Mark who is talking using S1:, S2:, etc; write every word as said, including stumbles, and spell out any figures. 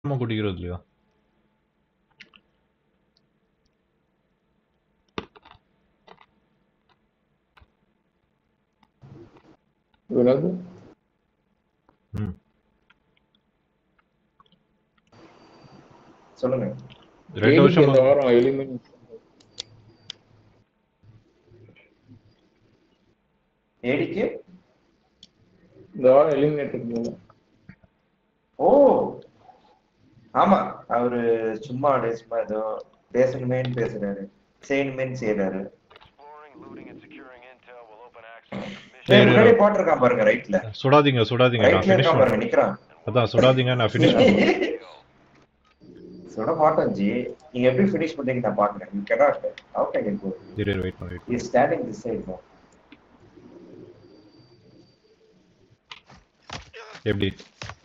S1: நம்ம குடிக்கிறது இல்லையா?
S2: என்னது?
S1: ம்.
S3: சொல்லுங்க.
S1: ரெண்டு
S2: ஏடிக்கு
S1: வருஷம்
S2: இந்த வாரம் எலிமினேட்
S3: ஏடிக்கு
S2: இந்த வாரம் எலிமினேட் பண்ணுவோம்.
S3: ஓ ஆமா, அவரு சும்மா அப்படியே சும்மா ஏதோ பேசணுமேன்னு பேசுறாரு, செய்யணுமேன்னு செய்யறாரு.
S1: சரி,
S3: முன்னாடியே போட்டிருக்கான் பாருங்க, ரைட்ல
S1: சுடாதீங்க சுடாதீங்க நான்
S3: ரைட்ல
S1: ஃபினிஷ்
S3: இருக்கான் பாருங்க,
S1: பண்றேன்.
S3: நிக்கிறான்.
S1: அதான் சுடாதீங்க நான் ஃபினிஷ் பண்றேன்.
S3: சுட மாட்டோம் ஜி, நீங்க எப்படி ஃபினிஷ் பண்றீங்க நான் பாக்குறேன். You cannot. How can you go?
S1: இரு வெயிட் பண்ணு wait
S3: He is standing this side now.
S1: எப்படி